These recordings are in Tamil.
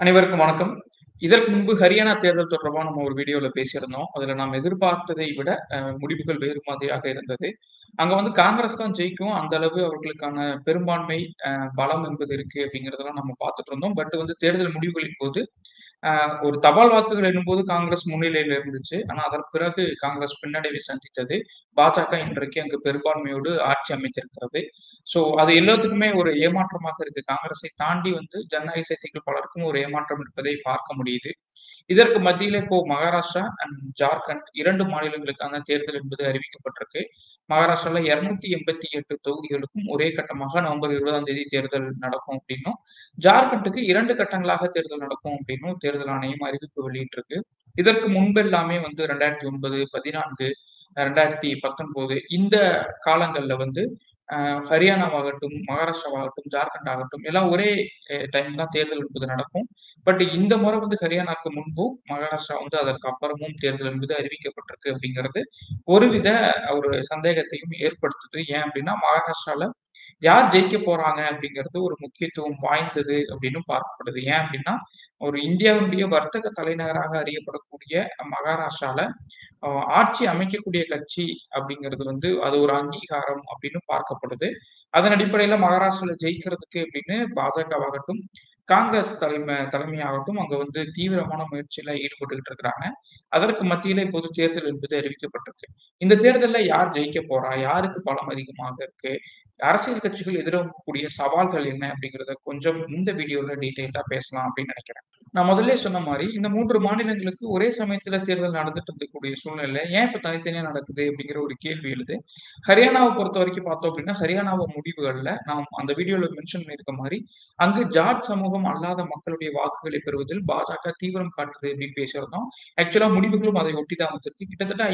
அனைவருக்கும் வணக்கம். இதற்கு முன்பு ஹரியானா தேர்தல் தொடர்பா நம்ம ஒரு வீடியோல பேசியிருந்தோம். அதுல நாம் எதிர்பார்த்ததை விட முடிவுகள் வேறு மாதிரியாக இருந்தது. அங்க வந்து காங்கிரஸ் தான் ஜெயிக்கும். அந்த அளவு அவர்களுக்கான பெரும்பான்மை பலம் என்பது இருக்கு அப்படிங்கிறதெல்லாம் நம்ம பார்த்துட்டு இருந்தோம். பட் வந்து தேர்தல் முடிவுகளின் போது ஒரு தபால் வாக்குகள் எண்ணும்போது காங்கிரஸ் முன்னிலையில இருந்துச்சு. ஆனா அதற்கு பிறகு காங்கிரஸ் பின்னடைவை சந்தித்தது. பாஜக இன்றைக்கு அங்கு பெரும்பான்மையோடு ஆட்சி அமைத்திருக்கிறது. ஸோ அது எல்லாத்துக்குமே ஒரு ஏமாற்றமாக இருக்கு. காங்கிரஸை தாண்டி வந்து ஜனநாயக சக்திகள் பலருக்கும் ஒரு ஏமாற்றம் இருப்பதை பார்க்க முடியுது. இதற்கு மத்தியில இப்போ மகாராஷ்டிரா அண்ட் ஜார்க்கண்ட் 2 மாநிலங்களுக்கான தேர்தல் என்பது அறிவிக்கப்பட்டிருக்கு. மகாராஷ்டிரால 288 தொகுதிகளுக்கும் ஒரே கட்டமாக நவம்பர் 20ஆம் தேதி தேர்தல் நடக்கும் அப்படின்னும், ஜார்க்கண்டுக்கு 2 கட்டங்களாக தேர்தல் நடக்கும் அப்படின்னும் தேர்தல் ஆணையம் அறிவிப்பு வெளியிட்டிருக்கு. இதற்கு முன்பெல்லாமே வந்து 2009, 14, 2019 இந்த காலங்கள்ல வந்து ஹரியானாவாகட்டும், மகாராஷ்டிராவாகட்டும், ஜார்க்கண்ட் ஆகட்டும் எல்லாம் ஒரே டைம் தான் தேர்தல் என்பது நடக்கும். பட் இந்த முறை வந்து ஹரியானாக்கு முன்பும், மகாராஷ்டிரா வந்து அதற்கு அப்புறமும் தேர்தல் என்பது அறிவிக்கப்பட்டிருக்கு அப்படிங்கிறது ஒருவித ஒரு சந்தேகத்தையும் ஏற்படுத்துது. ஏன் அப்படின்னா, மகாராஷ்டிரால யார் ஜெயிக்க போறாங்க அப்படிங்கிறது ஒரு முக்கியத்துவம் வாய்ந்தது அப்படின்னு பார்க்கப்படுது. ஏன் அப்படின்னா, ஒரு இந்தியாவினுடைய வர்த்தக தலைநகராக அறியப்படக்கூடிய மகாராஷ்டிரால அ ஆட்சி அமைக்கக்கூடிய கட்சி அப்படிங்கிறது வந்து அது ஒரு அங்கீகாரம் அப்படின்னு பார்க்கப்படுது. அதன் அடிப்படையில மகாராஷ்டிரால ஜெயிக்கிறதுக்கு அப்படின்னு பாஜகவாகட்டும், காங்கிரஸ் தலைமையாகட்டும் அங்க வந்து தீவிரமான முயற்சியில ஈடுபட்டுக்கிட்டு இருக்கிறாங்க. அதற்கு மத்தியில இப்போது தேர்தல் என்பது அறிவிக்கப்பட்டிருக்கு. இந்த தேர்தல்ல யார் ஜெயிக்க போறா? யாருக்கு பலம் அதிகமாக இருக்கு? அரசியல் கட்சிகள் எதிர்நோக்கக்கூடிய சவால்கள் என்ன? அப்படிங்கிறத கொஞ்சம் இந்த வீடியோல டீட்டெயில்டா பேசலாம் அப்படின்னு நினைக்கிறேன். நான் முதல்லயே சொன்ன மாரி, இந்த 3 மாநிலங்களுக்கு ஒரே சமயத்துல தேர்தல் நடந்துட்டு இருக்கக்கூடிய சூழ்நிலையில, ஏன் இப்ப தனித்தனியா நடக்குது? அப்படிங்கிற ஒரு கேள்வி எழுது. ஹரியானாவ பொறுத்தவரைக்கும் பார்த்தோம் அப்படின்னா, ஹரியானாவ முடிவுகள்ல நாம் அந்த வீடியோல மென்ஷன் பண்ணியிருக்க மாரி, அங்கு ஜாட் சமூகம் அல்லாத மக்களுடைய வாக்குகளை பெறுவதில் பாஜக தீவிரம் காட்டுது அப்படின்னு பேசியிருந்தோம். ஆக்சுவலா முடிவுகளும் அதை ஒட்டி தான் வந்திருக்கு. கிட்டத்தட்ட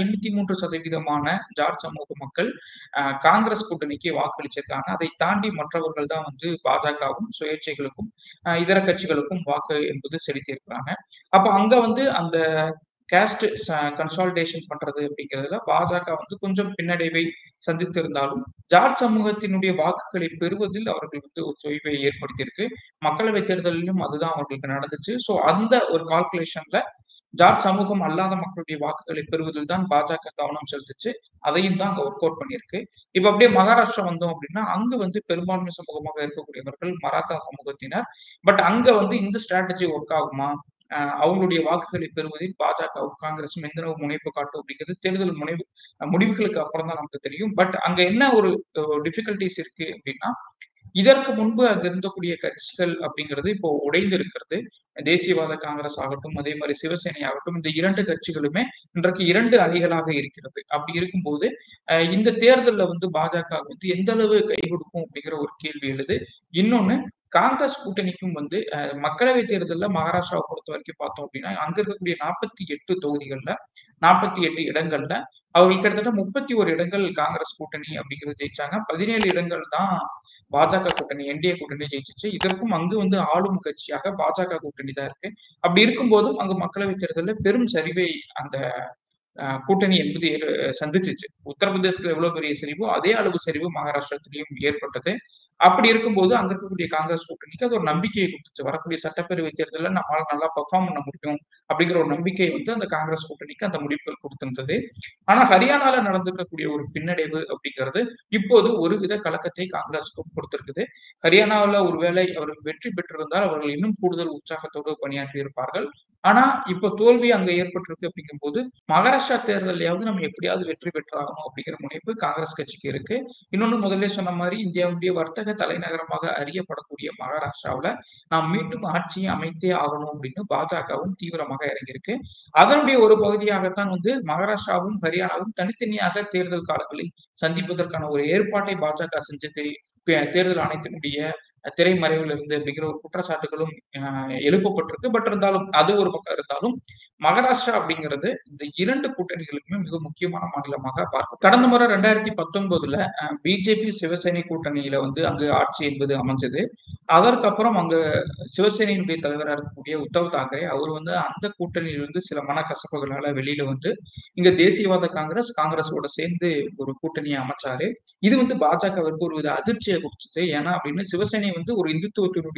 53% ஜாட் சமூக மக்கள் காங்கிரஸ் கூட்டணிக்கு வாக்களிச்சிருக்காங்க. அதை தாண்டி மற்றவர்கள் தான் வந்து பாஜகவும், சுயேட்சைகளுக்கும், இதர கட்சிகளுக்கும் வாக்கு என்பது செலுத்தியிருக்கிறாங்க. அப்ப அங்க வந்து அந்த கேஸ்ட் கன்சாலிடேஷன் பண்றது அப்படிங்கிறதுல பாஜக வந்து கொஞ்சம் பின்னடைவை சந்தித்திருந்தாலும், ஜாட் சமூகத்தினுடைய வாக்குகளை பெறுவதில் அவர்கள் வந்து ஒரு தொய்வை ஏற்படுத்தியிருக்கு. மக்களவைத் தேர்தலிலும் அதுதான் அவர்களுக்கு நடந்துச்சு. ஸோ அந்த ஒரு கால்குலேஷன்ல ஜாட் சமூகம் அல்லாத மக்களுடைய வாக்குகளை பெறுவதில் தான் பாஜக கவனம் செலுத்துச்சு. அதையும் தான் அங்க ஒர்க் அவுட் பண்ணியிருக்கு. இப்ப அப்படியே மகாராஷ்டிரா வந்தோம் அப்படின்னா, அங்க வந்து பெரும்பான்மை சமூகமாக இருக்கக்கூடியவர்கள் மராத்தா சமூகத்தினர். பட் அங்க வந்து இந்த ஸ்ட்ராட்டஜி ஒர்க் ஆகுமா? அவங்களுடைய வாக்குகளை பெறுவதில் பாஜகவும், காங்கிரஸும் எந்த அளவு முனைப்பு காட்டும் அப்படிங்கிறது தேர்தல் முடிவுகளுக்கு அப்புறம் தான் நமக்கு தெரியும். பட் அங்க என்ன ஒரு டிஃபிகல்டீஸ் இருக்கு அப்படின்னா, இதற்கு முன்பு அங்க இருந்தக்கூடிய கட்சிகள் அப்படிங்கிறது இப்போ உடைந்து இருக்கிறது. தேசியவாத காங்கிரஸ் ஆகட்டும், அதே மாரி சிவசேனை ஆகட்டும், இந்த 2 கட்சிகளுமே இன்றைக்கு 2 அணிகளாக இருக்கிறது. அப்படி இருக்கும்போது, இந்த தேர்தல்ல வந்து பாஜக வந்து எந்த அளவு கை கொடுக்கும் அப்படிங்கிற ஒரு கேள்வி எழுது. இன்னொன்னு காங்கிரஸ் கூட்டணிக்கும் வந்து மக்களவை தேர்தல்ல மகாராஷ்டிராவ பொறுத்தவரைக்கும் பார்த்தோம் அப்படின்னா, அங்க இருக்கக்கூடிய 48 தொகுதிகள்ல, 48 இடங்கள்ல அவர்கள் கிட்டத்தட்ட 31 இடங்கள் காங்கிரஸ் கூட்டணி அப்படிங்கிறது ஜெயிச்சாங்க. 17 இடங்கள் தான் பாஜக கூட்டணி, என்டிஏ கூட்டணி ஜெயிச்சுச்சு. இதற்கும் அங்கு வந்து ஆளும் கட்சியாக பாஜக கூட்டணி தான் இருக்கு. அப்படி இருக்கும்போதும் அங்கு மக்களவைத் தேர்தல்ல பெரும் சரிவை அந்த கூட்டணி என்பது சந்திச்சுச்சு. உத்தரப்பிரதேசத்துல எவ்வளவு பெரிய சரிவோ, அதே அளவு சரிவு மகாராஷ்டிரத்திலயும் ஏற்பட்டது. அப்படி இருக்கும்போது, அங்க இருக்கக்கூடிய காங்கிரஸ் கூட்டணிக்கு அது ஒரு நம்பிக்கையை குடுத்துச்சு. வரக்கூடிய சட்டப்பேரவை தேர்தல்ல நம்மால நல்லா பெர்ஃபார்ம் பண்ண முடியும். அப்படிங்கிற ஒரு நம்பிக்கை வந்து அந்த காங்கிரஸ் கூட்டணிக்கு அந்த முடிவுகள் குடுத்திருந்தது. ஆனா ஹரியானால நடந்திருக்கக்கூடிய ஒரு பின்னடைவு அப்படிங்கிறது, இப்போது ஒருவித கலக்கத்தை காங்கிரஸுக்கும் கொடுத்திருக்குது. ஹரியானாவுல ஒருவேளை அவர்கள் வெற்றி பெற்றிருந்தால், அவர்கள் இன்னும் கூடுதல் உற்சாகத்தோடு பணியாற்றி இருப்பார்கள். ஆனா, இப்ப தோல்வி அங்க ஏற்பட்டிருக்கு அப்படிங்கும்போது, மகாராஷ்டிரா தேர்தல்லையாவது நம்ம எப்படியாவது வெற்றி பெற்றாகணும் அப்படிங்கிற முனைப்பு காங்கிரஸ் கட்சிக்கு இருக்கு. இன்னொன்னு முதல்லே சொன்ன மாரி இந்தியாவுடைய வர்த்தக தலைநகரமாக அறியப்படக்கூடிய மகாராஷ்டிராவுல நாம் மீண்டும் ஆட்சியை அமைத்தே ஆகணும் அப்படின்னு பாஜகவும் தீவிரமாக இறங்கியிருக்கு. அதனுடைய ஒரு பகுதியாகத்தான் வந்து மகாராஷ்டிராவும், ஹரியானாவும் தனித்தனியாக தேர்தல் காலங்களில் சந்திப்பதற்கான ஒரு ஏற்பாட்டை பாஜக செஞ்சது. தேர்தல் ஆணையத்தினுடைய திரைமறைவுல இருந்து அப்படிங்கிற ஒரு குற்றச்சாட்டுகளும் எழுப்பப்பட்டிருக்கு. பட் இருந்தாலும் அது ஒரு பக்கம் இருந்தாலும், மகாராஷ்டிரா அப்படிங்கிறது இந்த 2 கூட்டணிகளுக்குமே மிக முக்கியமான மாநிலமாக பார்க்கும். கடந்த முறை 2019ல பிஜேபி, சிவசேனை கூட்டணியில வந்து அங்கு ஆட்சி என்பது அமைஞ்சது. அதற்கப்புறம் அங்க சிவசேனையினுடைய தலைவரா இருக்கக்கூடிய உத்தவ் தாக்கரே அவர் வந்து அந்த கூட்டணியிலிருந்து சில மனக்கசப்புகளால வெளியில வந்து இங்க தேசியவாத காங்கிரஸ், காங்கிரஸோட சேர்ந்து ஒரு கூட்டணியை அமைச்சாரு. இது வந்து பாஜகவிற்கு ஒரு வித அதிர்ச்சியை குடுத்துச்சு. ஏன்னா அப்படின்னு சிவசேனை வந்து ஒரு இந்துத்துவத்தினுடைய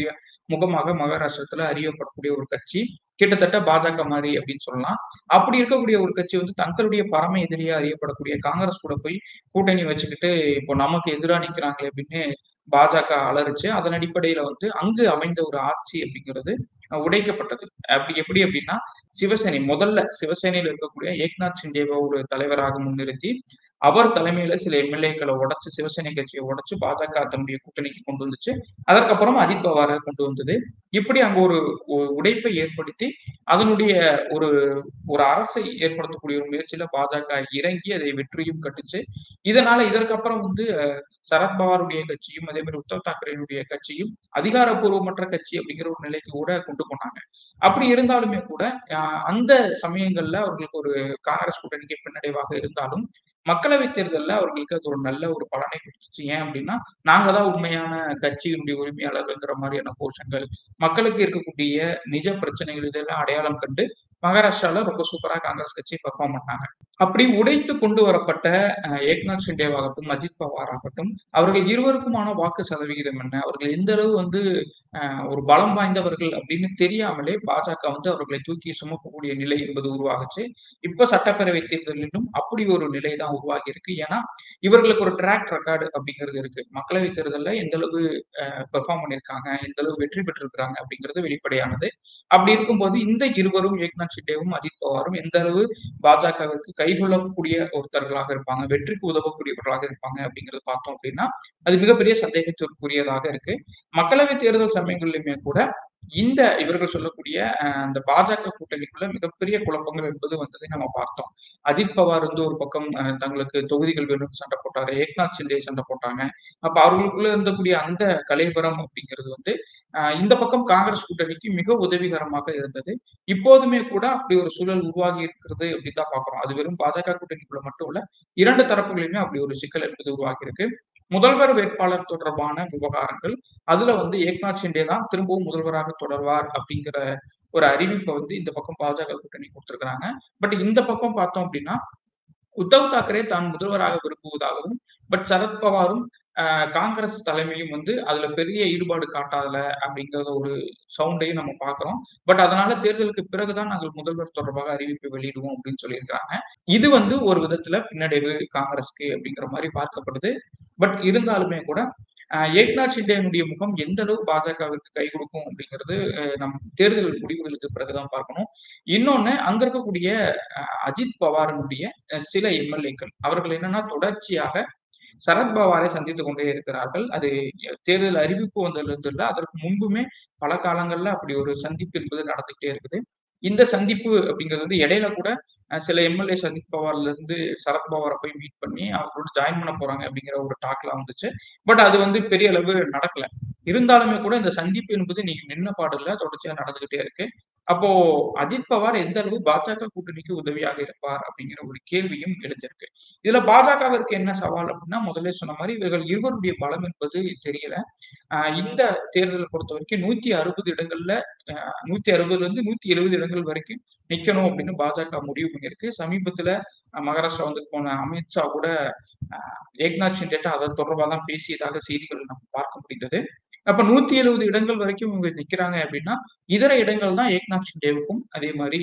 முகமாக மகாராஷ்டிரத்துல அறியப்படக்கூடிய ஒரு கட்சி. கிட்டத்தட்ட பாஜக மாரி அப்படின்னு சொல்லலாம். அப்படி இருக்கக்கூடிய ஒரு கட்சி வந்து தங்களுடைய பரம எதிரியா அறியப்படக்கூடிய காங்கிரஸ் கூட போய் கூட்டணி வச்சுக்கிட்டு, இப்போ நமக்கு எதிரா நிக்கிறாங்களே அப்படின்னு பாஜக அலறுச்சு. அதன் அடிப்படையில வந்து அங்கு அமைந்த ஒரு ஆட்சி அப்படிங்கிறது உடைக்கப்பட்டது. அப்படி எப்படி அப்படின்னா, சிவசேனை முதல்ல சிவசேனையில இருக்கக்கூடிய ஏக்நாத் ஷிண்டேவ ஒரு தலைவராக முன்னிறுத்தி, அவர் தலைமையில சில எம்.எல்.ஏக்கள உடைச்சு, சிவசேனை கட்சிய உடைச்சு பாஜக தன்னுடைய கூட்டணிக்கு கொண்டு வந்துச்சு. அதற்கப்புறம் அஜித் பவார கொண்டு வந்தது. இப்படி அங்க ஒரு உடைப்பை ஏற்படுத்தி, அதனுடைய ஒரு ஒரு அரசை ஏற்படுத்தக்கூடிய ஒரு முயற்சியில பாஜக இறங்கி அதை வெற்றியும் கட்டுச்சு. இதனால இதற்கப்புறம் வந்து சரத்பவாருடைய கட்சியும், அதே மாரி உத்தவ் தாக்கரேனுடைய கட்சியும் அதிகாரப்பூர்வமற்ற கட்சி அப்படிங்கிற ஒரு நிலைக்கு கூட கொண்டு போனாங்க. அப்படி இருந்தாலுமே கூட, அ அந்த சமயங்கள்ல அவர்களுக்கு ஒரு காங்கிரஸ் கூட்டணிக்கு பின்னடைவாக இருந்தாலும், மக்களவைத் தேர்தல்ல அவர்களுக்கு அது ஒரு நல்ல ஒரு பலனை குடுத்துச்சு. ஏன் அப்படின்னா, நாங்க தான் உண்மையான கட்சியினுடைய உரிமையாளர்கள்ங்கிற மாரியான கோஷங்கள், மக்களுக்கு இருக்கக்கூடிய நிஜ பிரச்சனைகள் இதெல்லாம் அடையாளம் கண்டு, மகாராஷ்டிரால ரொம்ப சூப்பரா காங்கிரஸ் கட்சி பெர்ஃபார்ம் பண்ணாங்க. அப்படி உடைத்து கொண்டு வரப்பட்ட ஏக்நாத் ஷிண்டேவாகட்டும், அஜித் பவார் ஆகட்டும், அவர்கள் இருவருக்குமான வாக்கு சதவிகிதம் என்ன? அவர்கள் எந்த அளவு வந்து ஒரு பலம் வாய்ந்தவர்கள் அப்படின்னு தெரியாமலே பாஜக வந்து அவர்களை தூக்கி சுமக்கக்கூடிய நிலை என்பது உருவாகுச்சு. இப்ப சட்டப்பேரவை தேர்தலிலும் அப்படி ஒரு நிலை தான் உருவாகி இருக்கு. ஏன்னா, இவர்களுக்கு ஒரு ட்ராக் ரெக்கார்டு அப்படிங்கிறது இருக்கு. மக்களவை தேர்தல்ல எந்த அளவு பெர்ஃபார்ம் பண்ணியிருக்காங்க, எந்த அளவு வெற்றி பெற்றிருக்கிறாங்க அப்படிங்கிறது வெளிப்படையானது. அப்படி இருக்கும்போது இந்த இருவரும் ஏக்நாத் ஷிண்டேவும், அஜித் பவாரும் எந்த அளவு பாஜகவிற்கு கைகொள்ளக்கூடிய ஒருத்தர்களாக இருப்பாங்க, வெற்றிக்கு உதவக்கூடியவர்களாக இருப்பாங்க அப்படிங்கிறத பார்த்தோம் அப்படின்னா, அது மிகப்பெரிய சந்தேகத்திற்குரியதாக இருக்கு. மக்களவை தேர்தல் சமயங்களிலுமே கூட இந்த இவர்கள் சொல்லக்கூடிய அந்த பாஜக கூட்டணிக்குள்ள மிகப்பெரிய குழப்பங்கள் என்பது வந்ததை நம்ம பார்த்தோம். அஜித் பவார் வந்து ஒரு பக்கம் தங்களுக்கு தொகுதிகள் வேணும்னு சண்டை போட்டாரு. ஏக்நாத் ஷிண்டே சண்டை போட்டாங்க. அப்ப அவர்களுக்குள்ள இருந்தக்கூடிய அந்த கலைவரம் அப்படிங்கிறது வந்து இந்த பக்கம் காங்கிரஸ் கூட்டணிக்கு மிக உதவிகரமாக இருந்தது. இப்போதுமே கூட அப்படி ஒரு சூழல் உருவாகி இருக்கிறது அப்படின்னு தான் பார்க்கிறோம். அது வெறும் பாஜக கூட்டணிக்குள்ள மட்டும் இல்ல. 2 தரப்புகளிலுமே அப்படி ஒரு சிக்கல் என்பது உருவாகி இருக்கு. முதல்வர் வேட்பாளர் தொடர்பான விவகாரங்கள், அதுல வந்து ஏக்நாத் ஷிண்டே தான் திரும்பவும் முதல்வராக தொடர்வார் அப்படிங்கிற ஒரு அறிவிப்ப வந்து இந்த பக்கம் பாஜக கூட்டணி குடுத்திருக்கிறாங்க. பட் இந்த பக்கம் பார்த்தோம் அப்படின்னா, உத்தவ் தாக்கரே தான் முதல்வராக விரும்புவதாகவும், பட் சரத்பவாரும் காங்கிரஸ் தலைமையும் வந்து அதுல பெரிய ஈடுபாடு காட்டாதல அப்படிங்கிற ஒரு சவுண்டையும் நம்ம பார்க்கிறோம். பட் அதனால தேர்தலுக்கு பிறகுதான் நாங்கள் முதல்வர் தொடர்பாக அறிவிப்பை வெளியிடுவோம் அப்படின்னு சொல்லியிருக்காங்க. இது வந்து ஒரு விதத்துல பின்னடைவு காங்கிரஸ்க்கு அப்படிங்கிற மாரி பார்க்கப்படுது. பட் இருந்தாலுமே கூட ஏக்நாத் ஷிண்டேனுடைய முகம் எந்த அளவு பாஜகவிற்கு கை கொடுக்கும் அப்படிங்கிறது நம் தேர்தல் முடிவுகளுக்கு பிறகுதான் பார்க்கணும். இன்னொன்னு அங்க இருக்கக்கூடிய அஜித் பவாரினுடைய சில எம்.எல்.ஏக்கள் அவர்கள் என்னன்னா தொடர்ச்சியாக சரத்பவாரை சந்தித்துக் கொண்டே இருக்கிறார்கள். அது தேர்தல் அறிவிப்பு வந்ததிலிருந்து இல்ல, அதற்கு முன்புமே பல காலங்கள்ல அப்படி ஒரு சந்திப்பு என்பது நடந்துகிட்டே இருக்குது. இந்த சந்திப்பு அப்படிங்கிறது வந்து இடையில கூட சில எம்.எல்.ஏ சஜித் பவார்ல இருந்து சரத்பவார போய் மீட் பண்ணி அவங்களோட ஜாயின் பண்ண போறாங்க அப்படிங்கிற ஒரு டாக்லாம் வந்துச்சு. பட் அது வந்து பெரிய அளவு நடக்கல. இருந்தாலுமே கூட இந்த சந்திப்பு என்பது இன்னைக்கு நின்ன பாடில்ல. தொடர்ச்சியா நடந்துகிட்டே இருக்கு. அப்போ அஜித் பவார் எந்த அளவு பாஜக கூட்டணிக்கு உதவியாக இருப்பார் அப்படிங்கிற ஒரு கேள்வியும் எழுந்திருக்கு. இதுல பாஜகவிற்கு என்ன சவால் அப்படின்னா, முதல்லே சொன்ன மாரி இவர்கள் இருவருடைய பலம் என்பது தெரியல. இந்த தேர்தல பொறுத்தவரைக்கும் 160 இடங்கள்ல 160லிருந்து 170 இடங்கள் வரைக்கும் நிக்கணும் அப்படின்னு பாஜக முடிவு பண்ணியிருக்கு. சமீபத்துல மகாராஷ்டிரா வந்து போன அமித்ஷா கூட அ ஏக்நாத் ஷிண்டேட்ட அதன் தொடர்பா தான் பேசியதாக செய்திகள் நம்ம பார்க்க முடிந்தது. அப்ப 170 இடங்கள் வரைக்கும் இவங்க நிக்கிறாங்க அப்படின்னா, இதர இடங்கள் தான் ஏக்நாத் ஷிண்டேவுக்கும், அதே மாரி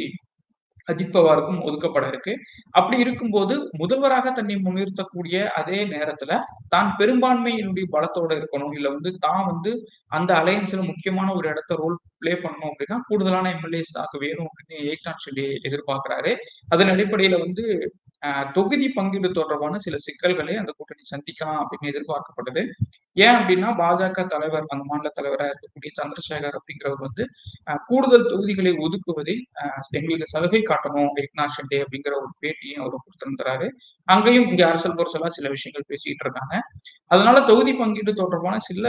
அஜித் பவாருக்கும் ஒதுக்கப்பட இருக்கு. அப்படி இருக்கும்போது, முதல்வராக தன்னை முன்னிறுத்தக்கூடிய அதே நேரத்துல, தான் பெரும்பான்மையினுடைய பலத்தோட இருக்கணும். இல்ல வந்து தான் வந்து அந்த அலையன்ஸ்ல முக்கியமான ஒரு இடத்த ரோல் ப்ளே பண்ணணும் அப்படின்னா, கூடுதலான எம்.எல்.ஏஸ் தனக்கு வேணும் அப்படின்னு ஏக்நாத் ஷிண்டே எதிர்பார்க்கிறாரு. அதன் அடிப்படையில வந்து தொகுதி பங்கீடு தொடர்பான சில சிக்கல்களை அந்த கூட்டணி சந்திக்கலாம் அப்படின்னு எதிர்பார்க்கப்படுது. ஏன் அப்படின்னா, பாஜக தலைவர், அந்த மாநில தலைவரா இருக்கக்கூடிய சந்திரசேகர் அப்படிங்கிறவர் வந்து கூடுதல் தொகுதிகளை ஒதுக்குவதில் எங்களுக்கு சலுகை காட்டணும் ஏக்நாத் ஷிண்டே அப்படிங்கிற ஒரு பேட்டியும் அவர் குடுத்திருந்தாரு. அங்கேயும் இங்க அரசல் புரசலா சில விஷயங்கள் பேசிட்டு இருக்காங்க. அதனால தொகுதி பங்கீடு தொடர்பான சில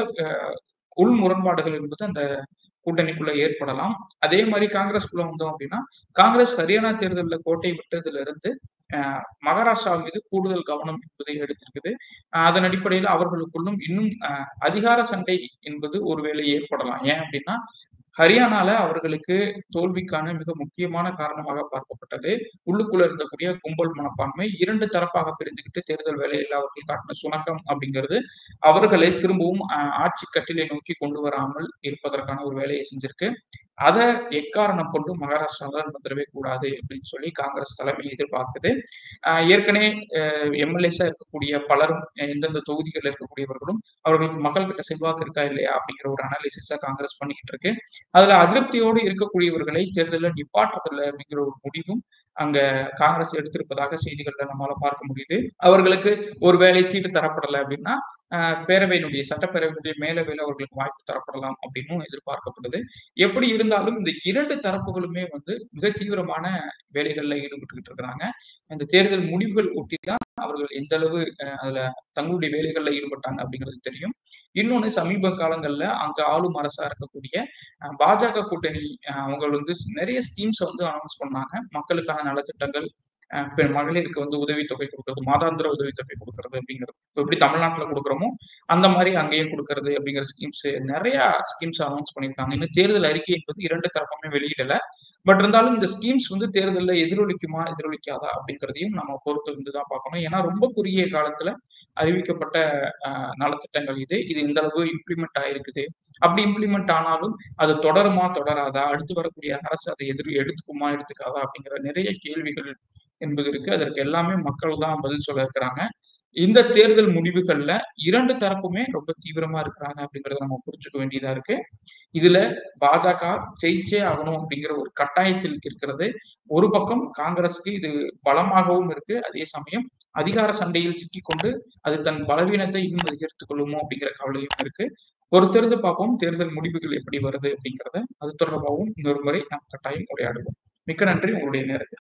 உள் முரண்பாடுகள் என்பது அந்த கூட்டணிக்குள்ள ஏற்படலாம். அதே மாரி காங்கிரஸ்குள்ள வந்தோம் அப்படின்னா, காங்கிரஸ் ஹரியானா தேர்தல்ல கோட்டை விட்டதுல இருந்து மகாராஷ்டிரா மீது கூடுதல் கவனம் என்பதை எடுத்திருக்குது. அதன் அடிப்படையில அவர்களுக்குள்ளும் இன்னும் அதிகார சண்டை என்பது ஒருவேளை ஏற்படலாம். ஏன் அப்படின்னா, ஹரியானால அவர்களுக்கு தோல்விக்கான மிக முக்கியமான காரணமாக பார்க்கப்பட்டது, உள்ளுக்குள்ள இருந்தக்கூடிய கும்பல் மனப்பான்மை. 2 தரப்பாக பிரிந்துகிட்டு தேர்தல் வேலையில அவர்கள் காட்டின சுணக்கம் அப்படிங்கிறது, அவர்களை திரும்பவும் ஆட்சி கட்டிலை நோக்கி கொண்டு வராமல் இருப்பதற்கான ஒரு வேலையை செஞ்சிருக்கு. அத எக்காரணம் கொண்டும் மகாராஷ்டிரால நடந்துறவே கூடாது அப்படின்னு சொல்லி காங்கிரஸ் தலைமை எதிர்பார்க்குது. ஏற்கனவே எம்எல்ஏஸா இருக்கக்கூடிய பலரும் எந்தெந்த தொகுதிகள்ல இருக்கக்கூடியவர்களும் அவர்களுக்கு மக்கள் கிட்ட செல்வாக்கு இருக்கா இல்லையா அப்படிங்கிற ஒரு அனாலிசிஸ காங்கிரஸ் பண்ணிக்கிட்டு இருக்கு. அதுல அதிருப்தியோடு இருக்கக்கூடியவர்களை தேர்தல்ல நிப்பாட்டுறதில்ல அப்படிங்கிற ஒரு முடிவும் அங்க காங்கிரஸ் எடுத்திருப்பதாக செய்திகள்ல நம்மால பார்க்க முடியுது. அவர்களுக்கு ஒரு வேளை சீட்டு தரப்படல அப்படின்னா, பேரவையினுடைய சட்டப்பேரவையினுடைய மேலவையில அவர்களுக்கு வாய்ப்பு தரப்படலாம் அப்படின்னும் எதிர்பார்க்கப்படுது. எப்படி இருந்தாலும் இந்த 2 தரப்புகளுமே வந்து மிக தீவிரமான வேலைகள்ல ஈடுபட்டுக்கிட்டு இருக்கிறாங்க. இந்த தேர்தல் முடிவுகள் ஒட்டி தான் அவர்கள் எந்த அளவு அதுல தங்களுடைய வேலைகள்ல ஈடுபட்டாங்க அப்படிங்கிறது தெரியும். இன்னொன்னு சமீப காலங்கள்ல அங்க ஆளும் அரசா இருக்கக்கூடிய பாஜக கூட்டணி அவங்க வந்து நெறைய ஸ்கீம்ஸ வந்து அனவுன்ஸ் பண்ணாங்க. மக்களுக்கான நலத்திட்டங்கள், மகளிருக்கு வந்து உதவித்தொகை குடுக்குறது, மாதாந்திர உதவித்தொகை குடுக்குறது அப்படிங்கிறது. இப்ப எப்படி தமிழ்நாட்டுல குடுக்குறோமோ, அந்த மாரி அங்கேயும் குடுக்குறது அப்படிங்கிற ஸ்கீம்ஸ் நெறைய ஸ்கீம்ஸ் அனவுன்ஸ் பண்ணியிருக்காங்க. இன்னும் தேர்தல் அறிக்கை என்பது 2 தரப்புமே வெளியிடல. பட் இருந்தாலும் இந்த ஸ்கீம்ஸ் வந்து தேர்தல்ல எதிரொலிக்குமா, எதிரொலிக்காதா அப்படிங்கிறதையும் நம்ம பொறுத்து இருந்து தான் பார்க்கணும். ஏன்னா ரொம்ப குறுகிய காலத்துல அறிவிக்கப்பட்ட நலத்திட்டங்கள் இது. இது எந்த அளவு இம்ப்ளிமெண்ட் ஆயிருக்குது. அப்படி இம்ப்ளிமெண்ட் ஆனாலும் அது தொடருமா, தொடராதா? அடுத்து வரக்கூடிய அரசு அதை எடுத்துக்குமா, எடுத்துக்காதா? அப்படிங்கிற நிறைய கேள்விகள் என்பது இருக்கு. அதற்கு எல்லாமே மக்கள் தான் பதில் சொல்ல இருக்கிறாங்க. இந்த தேர்தல் முடிவுகள்ல 2 தரப்புமே ரொம்ப தீவிரமா இருக்கிறாங்க அப்படிங்கிறத நம்ம புரிஞ்சுக்க வேண்டியதா இருக்கு. இதுல பாஜக ஜெயிச்சே ஆகணும் அப்படிங்கிற ஒரு கட்டாயத்தில் இருக்கிறது. ஒரு பக்கம் காங்கிரஸ்க்கு இது பலமாகவும் இருக்கு. அதே சமயம் அதிகார சண்டையில் சிக்கிக்கொண்டு அது தன் பலவீனத்தை இன்னும் அதிகரித்துக் கொள்ளுமோ அப்படிங்கிற கவலையும் இருக்கு. பொறுத்திருந்து பார்ப்போம் தேர்தல் முடிவுகள் எப்படி வருது அப்படிங்கிறத. அது தொடர்பாகவும் இன்னொரு முறை நாம் கட்டாயம் உரையாடுவோம். மிக்க நன்றி உங்களுடைய நேரத்திற்கு.